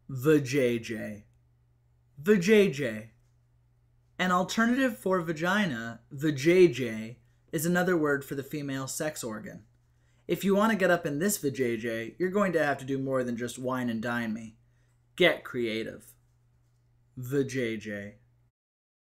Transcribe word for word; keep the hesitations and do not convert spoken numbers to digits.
Vajayjay. Vajayjay. An alternative for vagina, Vajayjay, is another word for the female sex organ. If you want to get up in this Vajayjay, you're going to have to do more than just wine and dine me. Get creative. Vajayjay.